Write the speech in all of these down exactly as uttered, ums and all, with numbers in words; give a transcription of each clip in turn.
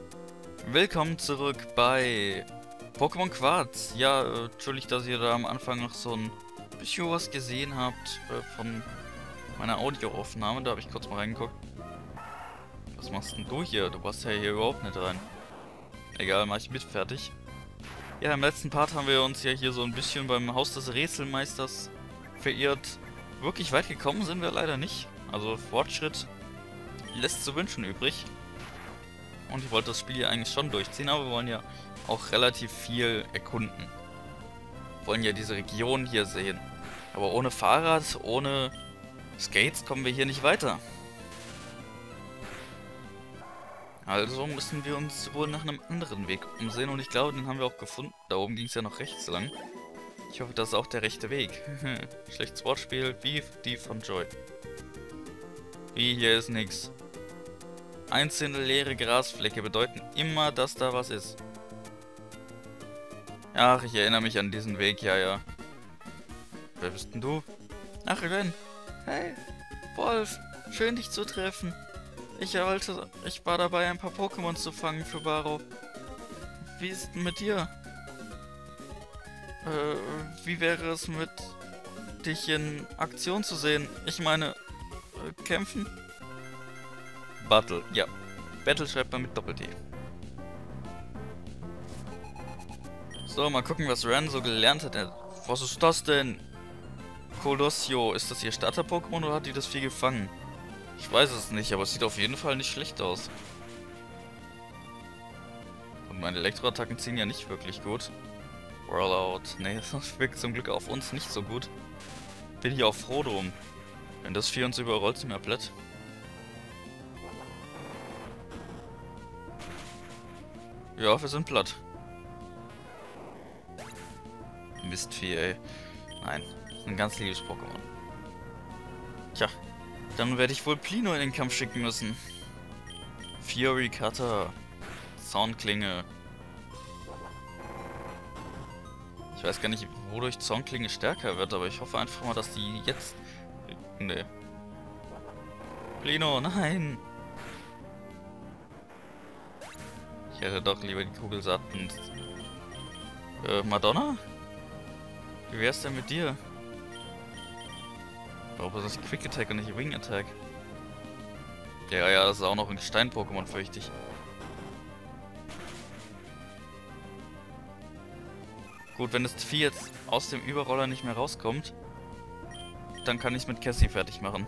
Willkommen zurück bei Pokémon Quarz. Ja, äh, entschuldigt, dass ihr da am Anfang noch so ein bisschen was gesehen habt äh, von meiner Audioaufnahme. Da habe ich kurz mal reingeguckt. Was machst denn du hier? Du passt ja hier überhaupt nicht rein. Egal, mach ich mit fertig. Ja, im letzten Part haben wir uns ja hier so ein bisschen beim Haus des Rätselmeisters verirrt. Wirklich weit gekommen sind wir leider nicht. Also Fortschritt lässt zu wünschen übrig. Und ich wollte das Spiel ja eigentlich schon durchziehen, aber wir wollen ja auch relativ viel erkunden. Wir wollen ja diese Region hier sehen. Aber ohne Fahrrad, ohne Skates kommen wir hier nicht weiter. Also müssen wir uns wohl nach einem anderen Weg umsehen und ich glaube, den haben wir auch gefunden. Da oben ging es ja noch rechts lang. Ich hoffe, das ist auch der rechte Weg. Schlechtes Wortspiel, wie die von Joy. Wie, hier ist nix. Einzelne leere Grasflecke bedeuten immer, dass da was ist. Ach, ich erinnere mich an diesen Weg, ja, ja. Wer bist denn du? Ach, Ren. Hey, Wolf. Schön, dich zu treffen. Ich wollte, ich war dabei, ein paar Pokémon zu fangen für Baro. Wie ist denn mit dir? Äh, wie wäre es mit dich in Aktion zu sehen? Ich meine, äh, kämpfen? Battle, ja. Battle schreibt man mit Doppel-T. So, mal gucken, was Ren so gelernt hat. Was ist das denn? Colossio, ist das ihr Starter-Pokémon oder hat die das Vieh gefangen? Ich weiß es nicht, aber es sieht auf jeden Fall nicht schlecht aus. Und meine Elektroattacken ziehen ja nicht wirklich gut. Rollout. Ne, das wirkt zum Glück auf uns nicht so gut. Bin ich auch froh drum. Wenn das Vieh uns überrollt, sind wir platt. Ja, wir sind platt. Mistvieh, ey. Nein, ein ganz liebes Pokémon. Tja, dann werde ich wohl Plino in den Kampf schicken müssen. Fury Cutter. Zornklinge. Ich weiß gar nicht, wodurch Zornklinge stärker wird, aber ich hoffe einfach mal, dass die jetzt... Nee. Plino, nein! Ich hätte doch lieber die Kugel satt und... Äh, Madonna? Wie wär's denn mit dir? Warum ist das Quick Attack und nicht Wing Attack? Ja, ja, das ist auch noch ein Stein-Pokémon, fürchte ich. Gut, wenn das Vieh jetzt aus dem Überroller nicht mehr rauskommt, dann kann ich es mit Cassie fertig machen.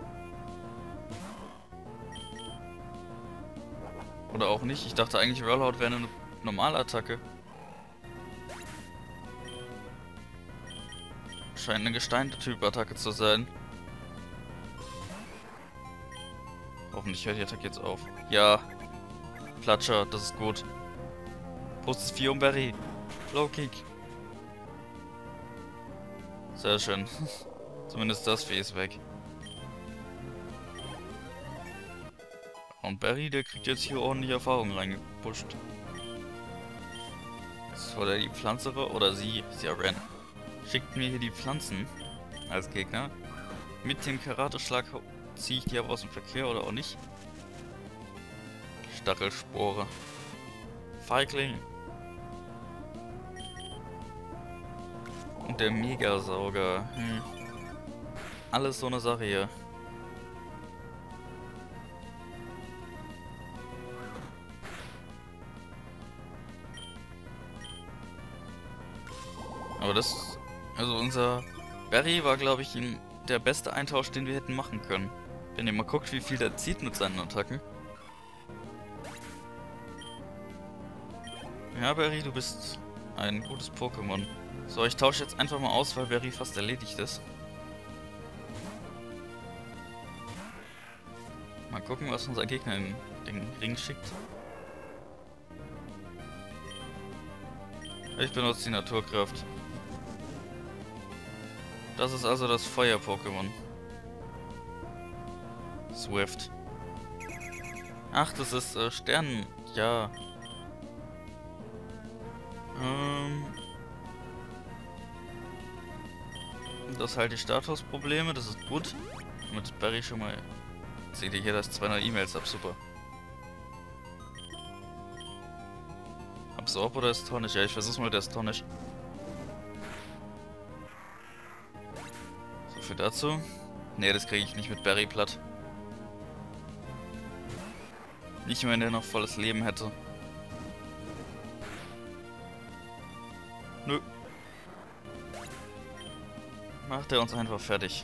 Oder auch nicht. Ich dachte eigentlich, Rollout wäre eine normale Attacke. Scheint eine Gestein-Typ-Attacke zu sein. Hoffentlich hört die Attacke jetzt auf. Ja. Platscher, das ist gut. Postes Vieh um Berry. Low Kick. Sehr schön. Zumindest das Vieh ist weg. Und Berry, der kriegt jetzt hier ordentlich Erfahrung reingepusht. Soll er die Pflanze oder sie, ist ja Ren, schickt mir hier die Pflanzen als Gegner. Mit dem Karateschlag ziehe ich die aber aus dem Verkehr oder auch nicht. Stachelspore. Feigling. Und der Megasauger. Hm. Alles so eine Sache hier. Aber das... Also unser Berry war, glaube ich, der beste Eintausch, den wir hätten machen können. Wenn ihr mal guckt, wie viel der zieht mit seinen Attacken. Ja, Berry, du bist ein gutes Pokémon. So, ich tausche jetzt einfach mal aus, weil Berry fast erledigt ist. Mal gucken, was unser Gegner in den Ring schickt. Ich benutze die Naturkraft. Das ist also das Feuer-Pokémon. Swift. Ach, das ist äh, Stern. Ja. Ähm. Das halt die Statusprobleme, das ist gut. Mit Barry schon mal. Seht ihr hier, dass zwei neue E-Mails ab, super. Absorb oder Astonish? Ja, ich versuch's mal mit Astonish. So viel dazu. Ne, das kriege ich nicht mit Barry platt. Nicht mehr, wenn der noch volles Leben hätte. Nö. Macht er uns einfach fertig.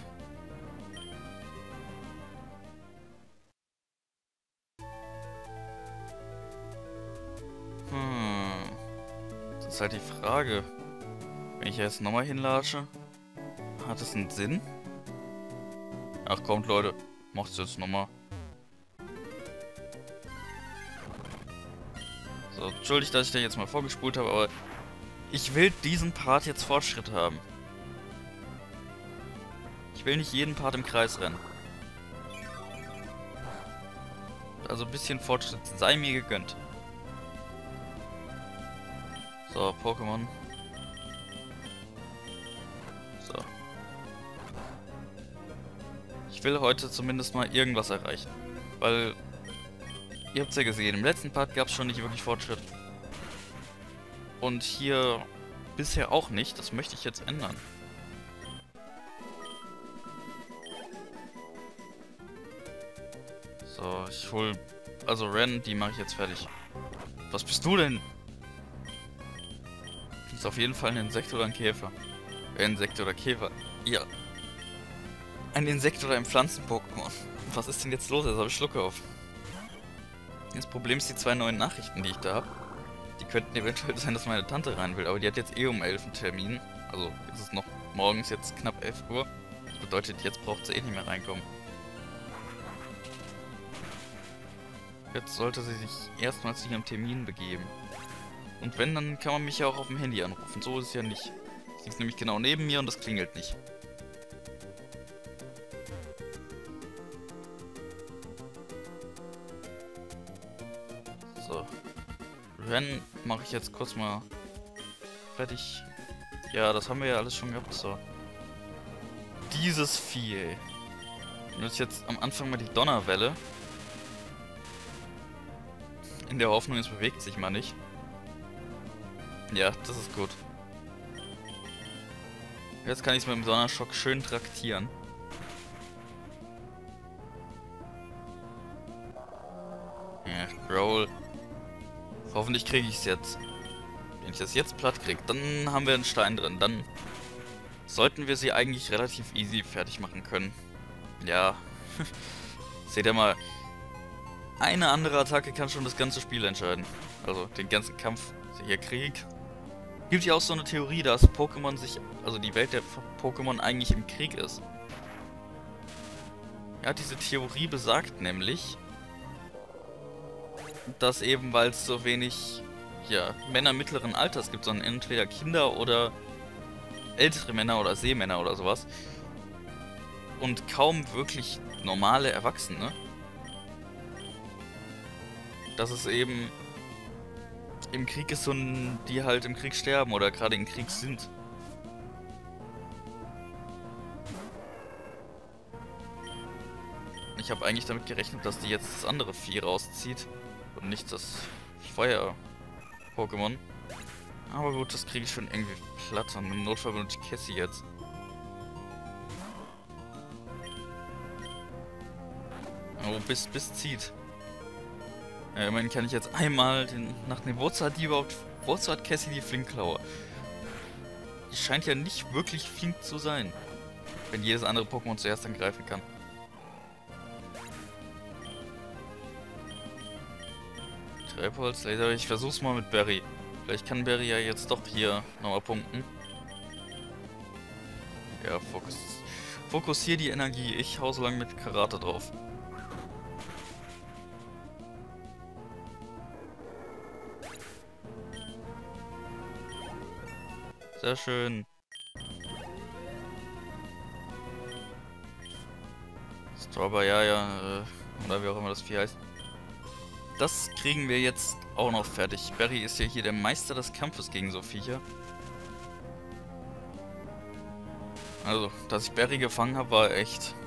Hm. Das ist halt die Frage. Wenn ich jetzt nochmal hinlatsche, hat es einen Sinn? Ach kommt Leute, macht's jetzt nochmal. So, entschuldigt, dass ich da jetzt mal vorgespult habe, aber ich will diesen Part jetzt Fortschritt haben. Ich will nicht jeden Part im Kreis rennen. Also ein bisschen Fortschritt sei mir gegönnt. So, Pokémon. So. Ich will heute zumindest mal irgendwas erreichen. Weil, ihr habt es ja gesehen, im letzten Part gab es schon nicht wirklich Fortschritt. Und hier bisher auch nicht. Das möchte ich jetzt ändern. So, ich hol... Also Ren, die mache ich jetzt fertig. Was bist du denn? Das ist auf jeden Fall ein Insekt oder ein Käfer. Äh, Insekt oder Käfer. Ja. Ein Insekt oder ein Pflanzen-Pokémon. Was ist denn jetzt los? Jetzt habe ich Schlucke auf. Das Problem ist die zwei neuen Nachrichten, die ich da habe. Die könnten eventuell sein, dass meine Tante rein will, aber die hat jetzt eh um elf einen Termin. Also ist es noch morgens jetzt knapp elf Uhr. Das bedeutet, jetzt braucht sie eh nicht mehr reinkommen. Jetzt sollte sie sich erstmals zu ihrem Termin begeben. Und wenn, dann kann man mich ja auch auf dem Handy anrufen. So ist es ja nicht. Sie ist nämlich genau neben mir und das klingelt nicht. So. Ren mache ich jetzt kurz mal fertig. Ja, das haben wir ja alles schon gehabt. So. Dieses Vieh, ey. Und das ist jetzt am Anfang mal die Donnerwelle. In der Hoffnung, es bewegt sich mal nicht. Ja, das ist gut. Jetzt kann ich es mit dem Donnerschock schön traktieren. Ja, Growl. Hoffentlich kriege ich es jetzt. Wenn ich das jetzt platt kriege, dann haben wir einen Stein drin. Dann sollten wir sie eigentlich relativ easy fertig machen können. Ja. Seht ihr mal. Eine andere Attacke kann schon das ganze Spiel entscheiden. Also den ganzen Kampf. Hier Krieg. Gibt ja auch so eine Theorie, dass Pokémon sich, also die Welt der Pokémon eigentlich im Krieg ist. Ja, diese Theorie besagt nämlich, dass eben, weil es so wenig, ja, Männer mittleren Alters gibt, sondern entweder Kinder oder ältere Männer oder Seemänner oder sowas. Und kaum wirklich normale Erwachsene. Dass es eben im Krieg ist, so ein, die halt im Krieg sterben oder gerade im Krieg sind. Ich habe eigentlich damit gerechnet, dass die jetzt das andere Vieh rauszieht und nicht das Feuer-Pokémon. Aber gut, das kriege ich schon irgendwie platt und im Notfall benutze ich Cassie jetzt. Oh, bis, bis zieht. Ja, immerhin kann ich jetzt einmal den, nach dem Wozu hat die überhaupt. Wozu hat Cassie die Flinkklaue? Die scheint ja nicht wirklich flink zu sein. Wenn jedes andere Pokémon zuerst angreifen kann. Treibholz, Laser, ich versuch's mal mit Barry. Vielleicht kann Barry ja jetzt doch hier nochmal punkten. Ja, Fokus. Fokussier die Energie. Ich hau so lange mit Karate drauf. Sehr schön. Strawberry, ja, ja, äh, oder wie auch immer das Vieh heißt. Das kriegen wir jetzt auch noch fertig. Barry ist ja hier der Meister des Kampfes gegen so Viecher. Also, dass ich Barry gefangen habe, war echt...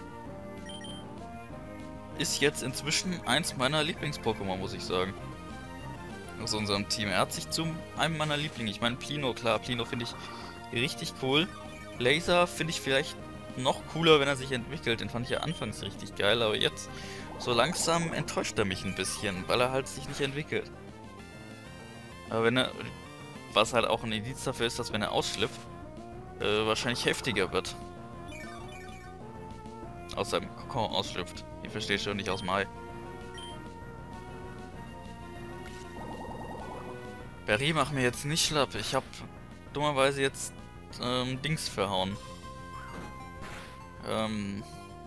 Ist jetzt inzwischen eins meiner Lieblings-Pokémon, muss ich sagen. aus unserem Team. Er hat sich zu einem meiner Lieblinge. Ich meine, Plino, klar, Plino finde ich richtig cool. Laser finde ich vielleicht noch cooler, wenn er sich entwickelt. Den fand ich ja anfangs richtig geil, aber jetzt so langsam enttäuscht er mich ein bisschen, weil er halt sich nicht entwickelt. Aber wenn er, was halt auch ein Indiz dafür ist, dass wenn er ausschlüpft, äh, wahrscheinlich heftiger wird. Aus seinem Kokon ausschlüpft. Ich verstehe schon nicht aus dem Ei. Barry, mach mir jetzt nicht schlapp. Ich hab dummerweise jetzt ähm, Dings verhauen. Ähm.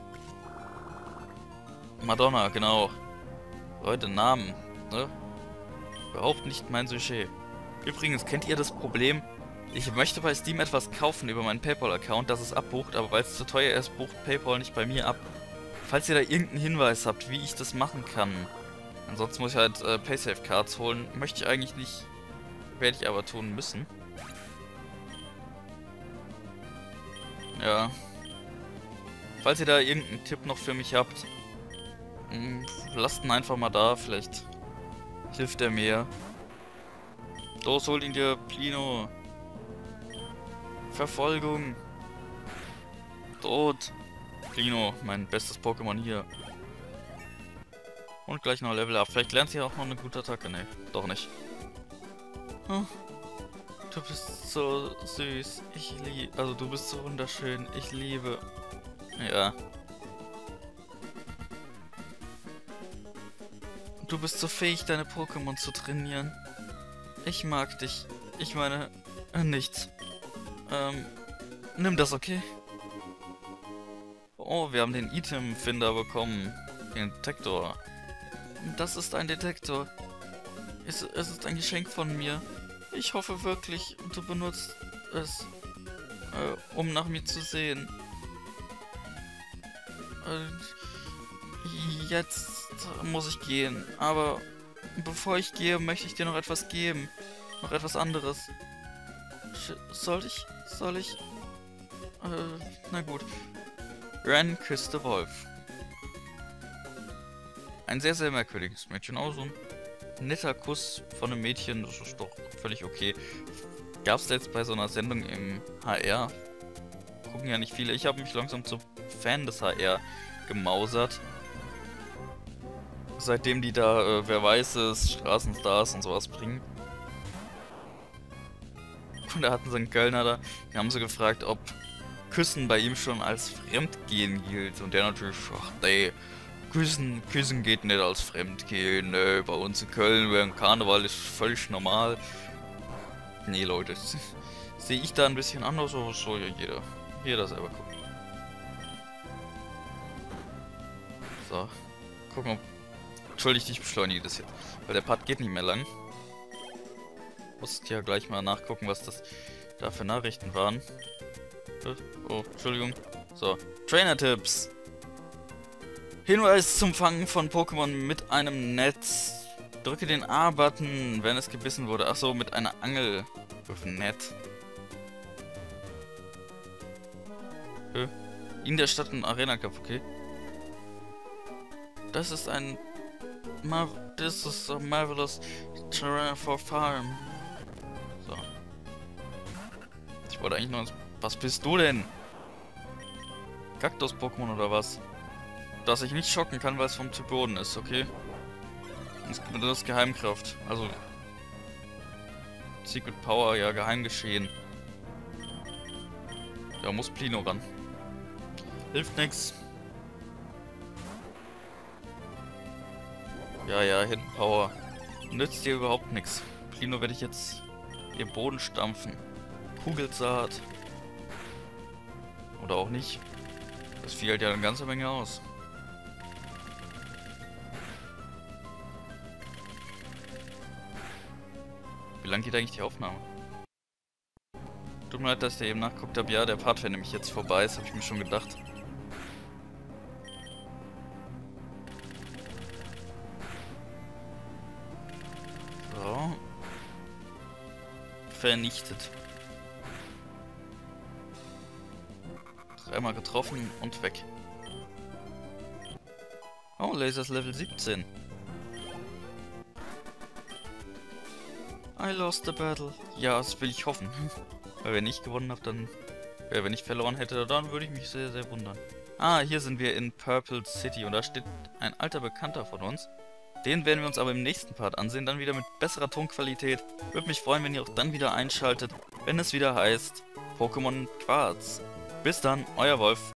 Madonna, genau. Leute, Namen, ne? Überhaupt nicht mein Sujet. Übrigens, kennt ihr das Problem? Ich möchte bei Steam etwas kaufen über meinen PayPal-Account, das es abbucht, aber weil es zu teuer ist, bucht PayPal nicht bei mir ab. Falls ihr da irgendeinen Hinweis habt, wie ich das machen kann. Ansonsten muss ich halt äh, Paysafe-Cards holen. Möchte ich eigentlich nicht, werde ich aber tun müssen. Ja. Falls ihr da irgendeinen Tipp noch für mich habt, mh, lasst ihn einfach mal da, vielleicht hilft er mir. Los, hol ihn dir, Plino. Verfolgung. Tod. Plino, mein bestes Pokémon hier. Und gleich noch Level Up. Vielleicht lernt sie auch noch eine gute Attacke. Ne, doch nicht. Oh, du bist so süß. Ich liebe. Also du bist so wunderschön. Ich liebe. Ja. Du bist so fähig, deine Pokémon zu trainieren. Ich mag dich. Ich meine, äh, nichts. Ähm, nimm das, okay? Oh, wir haben den Item-Finder bekommen. Den Detektor. Das ist ein Detektor. Es, es ist ein Geschenk von mir. Ich hoffe wirklich, du benutzt es, äh, um nach mir zu sehen. Äh, jetzt muss ich gehen, aber bevor ich gehe, möchte ich dir noch etwas geben. Noch etwas anderes. Sch soll ich? Soll ich? Äh, na gut. Ren küsste Wolf. Ein sehr, sehr merkwürdiges Mädchen. Auch so ein netter Kuss von einem Mädchen, das ist doch völlig okay. Gab es jetzt bei so einer Sendung im H R? Gucken ja nicht viele. Ich habe mich langsam zum Fan des H R gemausert. Seitdem die da, äh, wer weiß es, Straßenstars und sowas bringen. Und da hatten sie einen Kölner da, die haben sie gefragt, ob Küssen bei ihm schon als Fremdgehen gilt. Und der natürlich, ach nee, Küssen, Küssen geht nicht als Fremdgehen. Nee, bei uns in Köln während Karneval ist völlig normal. Nee, Leute, sehe ich da ein bisschen anders, aber soll ja jeder, jeder selber gucken. So, gucken, ob... Entschuldigt, ich beschleunige das jetzt, weil der Part geht nicht mehr lang. Muss ja gleich mal nachgucken, was das da für Nachrichten waren. Oh, Entschuldigung. So, Trainer-Tipps. Hinweis zum Fangen von Pokémon mit einem Netz. Drücke den A-Button, wenn es gebissen wurde. Achso, mit einer Angel. Auf ein Netz. Äh, in der Stadt ein Arena-Cup, okay. Das ist ein... Mar This is a marvelous terrain for farm. So. Ich wollte eigentlich noch... Was bist du denn? Kaktus-Pokémon oder was? Dass ich nicht schocken kann, weil es vom Typ Boden ist, okay? Und das ist Geheimkraft. Also... Secret Power, ja, Geheimgeschehen. Da muss Plino ran. Hilft nix. Ja, ja, Hidden Power. Nützt dir überhaupt nichts. Plino werde ich jetzt ihr Boden stampfen. Kugelsaat. Oder auch nicht. Das Vieh hält ja eine ganze Menge aus. Wie lange geht eigentlich die Aufnahme? Tut mir leid, dass ich da eben nachguckt habe. Ja, der Part wäre nämlich jetzt vorbei. Das habe ich mir schon gedacht. So. Vernichtet. Dreimal getroffen und weg. Oh, Lasers Level siebzehn. I lost the battle. Ja, das will ich hoffen. Weil wenn ich gewonnen habe, dann... Äh, wenn ich verloren hätte, dann würde ich mich sehr, sehr wundern. Ah, hier sind wir in Purple City und da steht ein alter Bekannter von uns. Den werden wir uns aber im nächsten Part ansehen, dann wieder mit besserer Tonqualität. Würde mich freuen, wenn ihr auch dann wieder einschaltet, wenn es wieder heißt Pokémon Quarz. Bis dann, euer Wolf.